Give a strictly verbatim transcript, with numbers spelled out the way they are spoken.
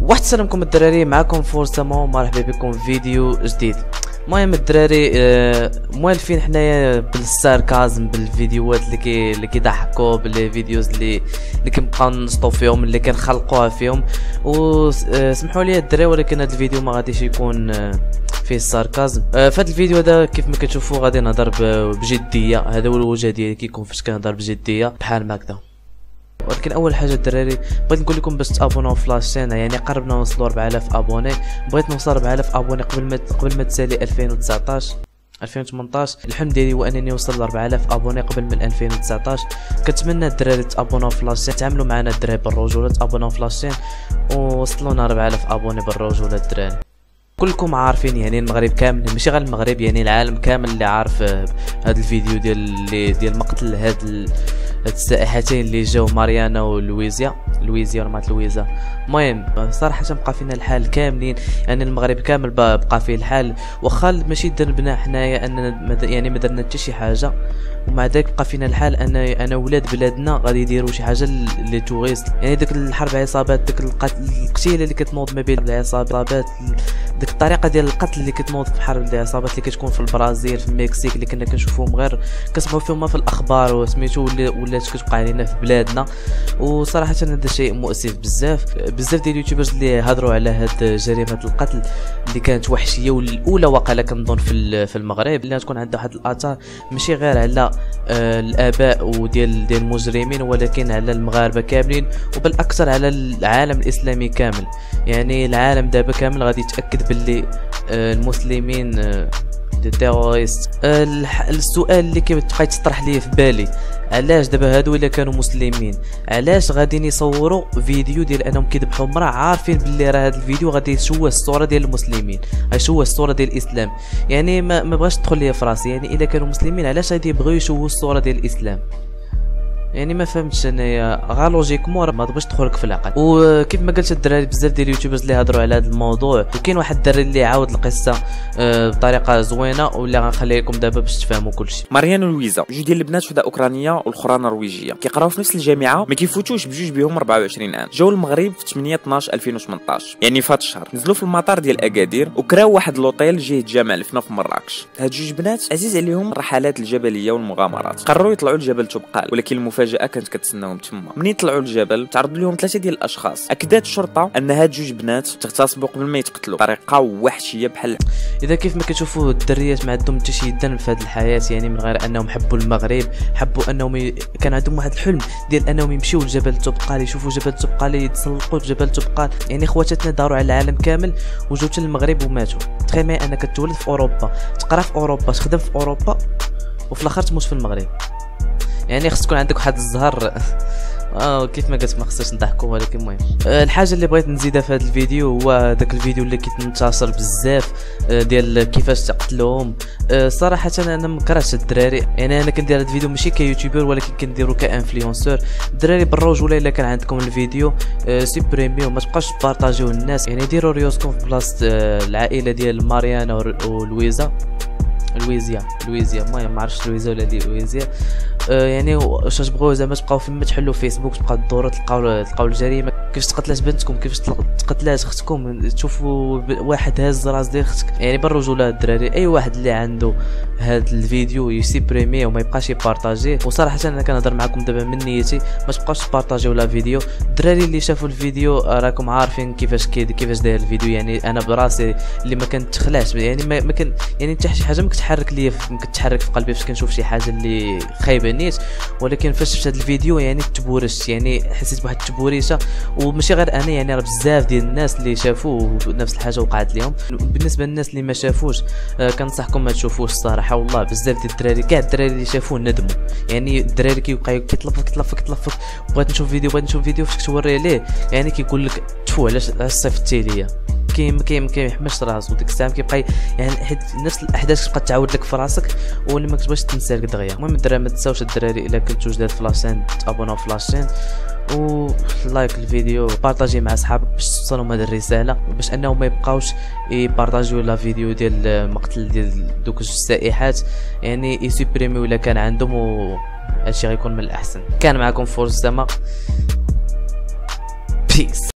واحد السلامكم الدراري، معكم فورسما ومرحبا بكم في فيديو جديد. المهم الدراري آه موالفين حنايا بالساركازم بالفيديوهات اللي كي اللي كيضحكوا بالفيديوز اللي اللي كنبقاو نسطو فيهم اللي كنخلقوها فيهم. وسمحوا لي الدراري ولكن هذا الفيديو ما غاديش يكون آه فيه الساركازم. آه في هذا الفيديو هذا كيف ما كتشوفوا غادي نهضر بجديه. هذا هو الوجه ديالي كيكون فاش كنهضر بجديه بحال هكذا. ولكن اول حاجه الدراري بغيت نقول لكم باش تابوناو في لاشين، يعني قربنا نوصلوا أربعة آلاف ابوني. بغيت نوصل أربعة آلاف ابوني قبل ما قبل ما تسالي ألفين وتسعطاش ألفين وثمنطاش. الحلم ديالي هو انني نوصل ل أربعة آلاف ابوني قبل من ألفين وتسعطاش. كنتمنى الدراري تابوناو في لاشين، تعاملوا معنا الدراري بالرجوله، تابوناو في لاشين ووصلونا أربعة آلاف ابوني بالرجوله الدراري. كلكم عارفين يعني المغرب كامل، ماشي غير المغرب، يعني العالم كامل اللي عارف هذا الفيديو ديال اللي ديال مقتل هاد هاد السائحتين اللي جاو ماريانا ولويزيا لويزيا ولا مات لويزا. المهم صراحه بقى فينا الحال كاملين، يعني المغرب كامل بقى فيه الحال، واخا ماشي ذنبنا حنايا اننا يعني ما درنا حتى شي حاجه، ومع ذلك بقى فينا الحال ان انا ولاد بلادنا غادي يديروا شي حاجه لي توريست. يعني ديك الحرب عصابات، ديك القتيله اللي كتنوض ما بين العصابات، ديك الطريقه ديال القتل اللي كتنوض في حرب العصابات اللي كتكون في البرازيل في المكسيك اللي كنا كنشوفوهم غير كنسمعوا فيهم في الاخبار وسميتو ولات كتوقع علينا في بلادنا. وصراحه هذا شيء مؤسف بزاف. بزاف ديال اليوتيوبرز اللي هضروا على هاد جريمه القتل اللي كانت وحشيه والاولى واقيلا كنظن في في المغرب، اللي تكون عندها واحد الاثار ماشي غير على آه الاباء وديال ديال المجرمين، ولكن على المغاربه كاملين، وبالاكثر على العالم الاسلامي كامل. يعني العالم دابا كامل غادي يتاكد باللي آه المسلمين آه دي تيروريست. آه السؤال اللي كيبقى يتطرح لي في بالي، علاش دابا هادو الا كانوا مسلمين علاش غاديين يصوروا فيديو ديال انهم كيذبحوا امراه عارفين باللي راه هذا الفيديو غادي يشوه الصوره ديال المسلمين، غيشوه الصوره ديال الاسلام؟ يعني ما, ما بغاش تدخل ليا في راسي، يعني الا كانوا مسلمين علاش غادي يبغيو يشوهوا الصوره ديال الاسلام؟ يعني ما فهمتش انايا غا لوجيكمون ما تبغيش تدخلك في العقل. وكيف ما قلت الدراري بزاف ديال اليوتيوبرز اللي هضروا على هذا الموضوع، وكاين واحد الدري اللي عاود القصه أه بطريقه زوينه واللي غنخلي لكم دابا باش تفهموا كلشي. ماريانا ولويزا جوج ديال البنات، وحده اوكرانيه والاخرى نرويجيه، كيقراو في نفس الجامعه، ما كيفوتوش بجوج بهم أربعة وعشرين عام. جاو المغرب في ثمانية اثناش ألفين وثمنطاش، يعني فات الشهر. نزلوا في المطار ديال اكادير وكراو واحد لوطيل جهه جامع الفنا في مراكش. هاد جوج بنات عزيز عليهم الرحلات الجبليه والمغامرات، قرروا يطلعوا لجبل توبقال، ولكن المفاجاه كانت كتسناهم تما. منين طلعوا للجبل تعرضوا لهم ثلاثه ديال الاشخاص. اكدت الشرطه ان هاد جوج بنات تغتصبوا قبل ما يتقتلوا بطريقه وحشيه بحال. اذا كيف ما كتشوفوا الدريات ما عندهم حتى شي ذنب في هذه الحياه، يعني من غير انهم حبوا المغرب، حبوا انهم ي... كان عندهم واحد الحلم ديال انهم يمشيو لجبل توبقال، يشوفوا جبل توبقال، يتسلقوا جبل توبقال. يعني خواتاتنا داروا على العالم كامل وجاو حتى للمغرب وماتوا. تخيل معايا انك تولد في اوروبا، تقرا في اوروبا، تخدم في اوروبا، وفي الاخر تموت في المغرب. يعني خص تكون عندك واحد الزهر. اه كيف ما قلت ما خصناش نضحكوا، ولكن المهم أه الحاجه اللي بغيت نزيدها في هذا الفيديو هو داك الفيديو اللي كيتنتشر بزاف أه ديال كيفاش تقتلوهم. أه صراحه انا ما كرهتش الدراري، يعني انا كندير هذا الفيديو ماشي كيوتيوبر ولكن كنديرو كانفلونسور. الدراري بالرجوله الا كان عندكم الفيديو أه سيبريميو، ما تبقاوش تبارطاجيو الناس. يعني ديروا ريوسكم في بلاصه أه العائله ديال ماريانا ولويزا لويزيا لويزيا المهم ما عرفتش لويزا ولا لي لويزيا. آه يعني واش تبغوا زعما تبقاو فما تحلوا فيسبوك، تبقاو تدوروا تلقاو تلقاو الجريمه، كيفاش تقتلات بنتكم، كيفاش تقتلات اختكم، تشوفوا واحد هاز راس ديال اختك. يعني بالرجوله الدراري اي واحد اللي عنده هذا الفيديو يسيبريميه وما يبقاش يبارطاجيه. وصراحه انا كنهضر معكم دابا من نيتي، ما تبقاوش تبارطاجيو لا فيديو. الدراري اللي شافوا الفيديو راكم عارفين كيفاش كيفاش داير الفيديو. يعني انا براسي اللي ما كنتخلاش، يعني ما, ما كان يعني حتى شي حاجه ما كتحرك ليا ما كتحرك في قلبي فاش كنشوف شي حاجه اللي خايبه نيت. ولكن فاش شفت هذا الفيديو يعني تبورشت، يعني حسيت بواحد التبوريشه. وماشي غير انا، يعني راه بزاف ديال الناس اللي شافوه نفس الحاجه وقعت لهم. بالنسبه للناس اللي ما شافوش آه كنصحكم ما تشوفوش الصراحه. والله بزاف ديال الدراري كاع الدراري اللي شافوه ندموا. يعني الدراري كيبقى كيتلفق كيتلفق كيتلفق بغيت نشوف فيديو بغيت نشوف فيديو فاش توريه ليه يعني كيقول لك تفو علاش صيفطتي ليا. كاين كاين ما يحملش راسو ديك الساعه كيبقى يعني حيت نفس الاحداث كتبقى تعاود لك في راسك واللي ما كتبغيش تنسى دغيا. المهم الدراري ما تنساوش الدراري الا كنتو جداد في لاشين تابوناو في لاشين و لايك الفيديو، بارطاجي مع صحابك باش توصلهم هذه الرساله، باش انهم ما يبقاوش يبارطاجيو لا فيديو ديال المقتل ديال دوك السائحات، يعني يسوبريميو الا كان عندهم، و هادشي غيكون من الاحسن. كان معكم فورس سما، بيس.